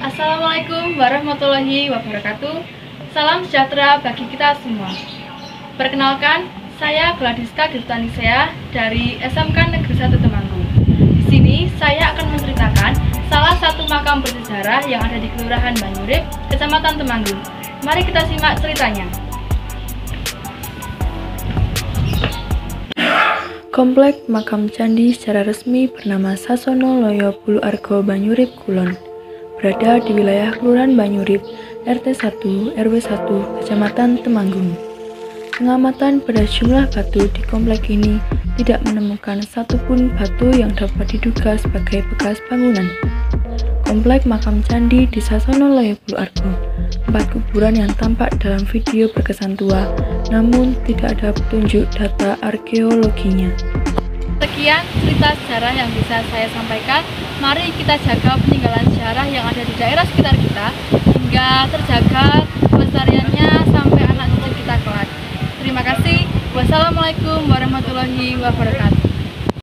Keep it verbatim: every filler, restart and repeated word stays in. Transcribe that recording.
Assalamualaikum warahmatullahi wabarakatuh. Salam sejahtera bagi kita semua. Perkenalkan, saya Gladiska Girtanisea dari S M K Negeri satu Temanggung. Di sini saya akan menceritakan salah satu makam bersejarah yang ada di Kelurahan Banyurip, Kecamatan Temanggung. Mari kita simak ceritanya. Komplek makam candi secara resmi bernama Sasono Loyo Bulu Argo Banyurip Kulon, berada di wilayah Kelurahan Banyurip, R T satu R W satu, Kecamatan Temanggung. Pengamatan pada jumlah batu di komplek ini tidak menemukan satupun batu yang dapat diduga sebagai bekas bangunan. Komplek makam candi di Sasono Loyo Bulu Argo, tempat kuburan yang tampak dalam video berkesan tua, namun tidak ada petunjuk data arkeologinya. Sekian cerita sejarah yang bisa saya sampaikan. Mari kita jaga peninggalan sejarah yang ada di daerah sekitar kita hingga terjaga pelestariannya sampai anak cucu kita kelak. Terima kasih. Wassalamualaikum warahmatullahi wabarakatuh.